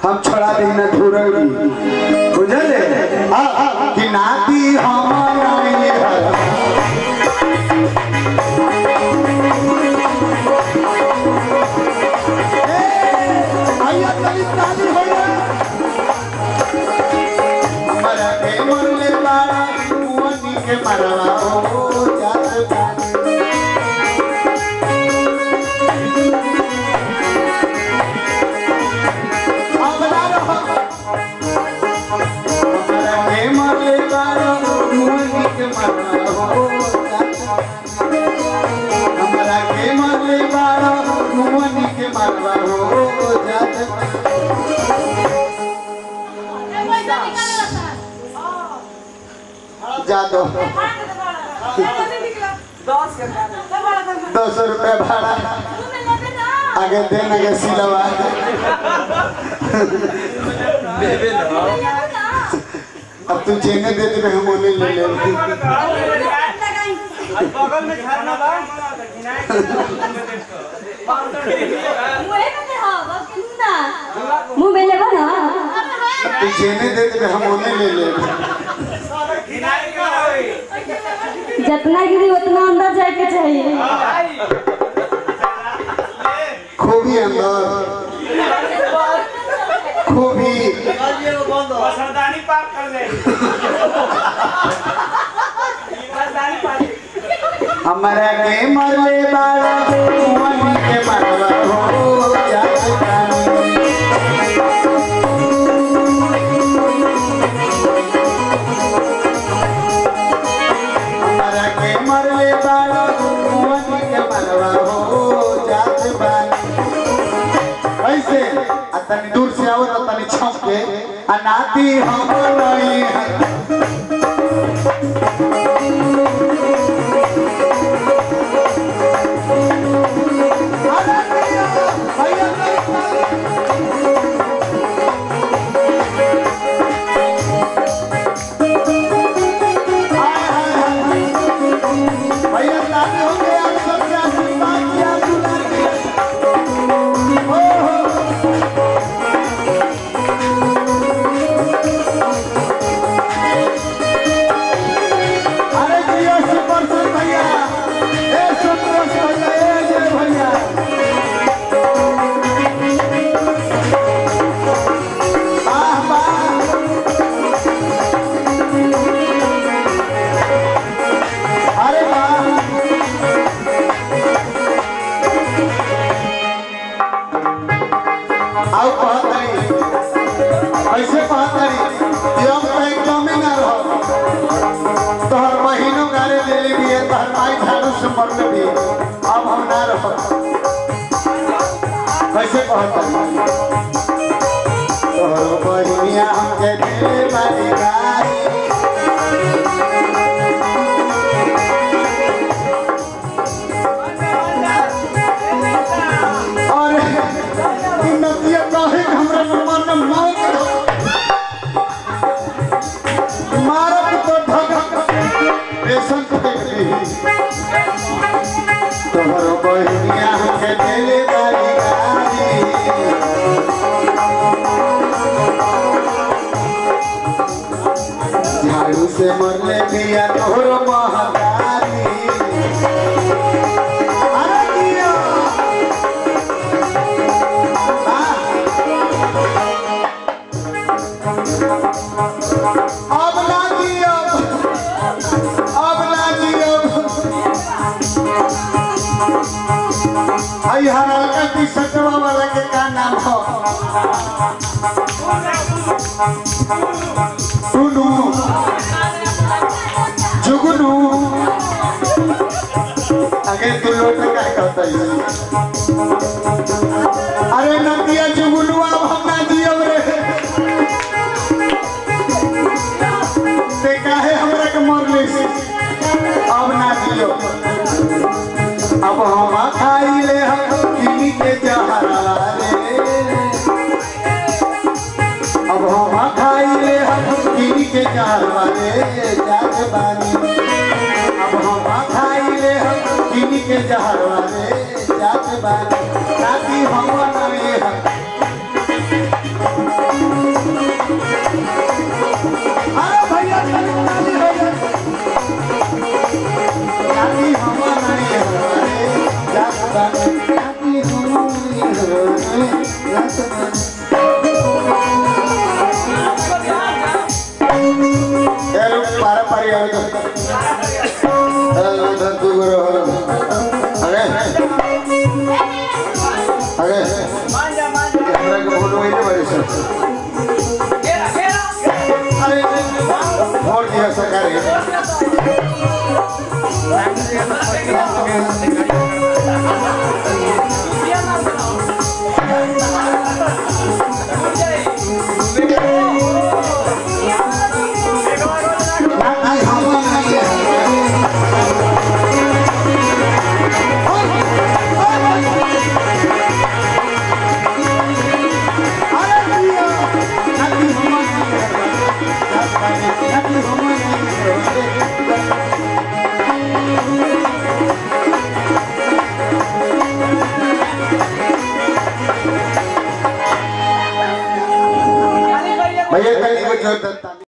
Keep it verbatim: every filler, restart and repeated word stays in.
हम छोड़ा दी न धुरई बुझले कि नाती हम नहीं आइया तली ताली होया हमारा के मरले बाड़ा कुवनी के मरवा हो जात हमारा के मरले बाड़ा कुवनी के मरवा हो जात जा दो दो सौ रुपया भाड़ा आगे देना के सिलवा अब तू चेंगे दे दे हम उन्हें ले ले बगल में झरना बा मुंह में ले बना तू चेंगे दे दे हम उन्हें ले ले जितना गिरी उतना अंदर जाए के चाहिए खूबी अंदर खूबी सरदानी पार कर ले हमारा के मरले बाड़ा कुवनी के मरवा हो जात हमारा के मरले बाड़ा कुवनी के मरवा हो जात ऐसे तनी दूर से आओ तो तनी छौक के अनाती हम नहीं है अब हम ना रह कैसे कहता तोहर बहिनिया हमके दिल बारी गारी और नदिया कहे हमरा मन मौत मारत तो भगत रेशम को देखली तोहर बहिनिया हमके दिल बारी गारी झाड़ू से मरले बिया तोहर महतारी अरे दिया अब ना दिया अब ना दिया आई हरा का सटवा वाला के का नाम हो टुनू जुगनू आगे तू लोट का कहता है अरे नदिया जुगनू अब हम ना जियो रे ते काहे हमरा के मरले से अब ना जियो अब हम खाई ले हम किनी के जहरा रे अब हम खाई ले हम किनी के जहरा रे जात बानी अब हम खाई ले हम किनी के जहरा रे जात बानी ताकि हम नवे हम यार पारा पारी आवे तो धन तू करो अरे अरे मान जा मान जा कैमरा के फोटो वही बड़े सर घेरा घेरा अरे वोट दिया सरकार भैया कहीं को जो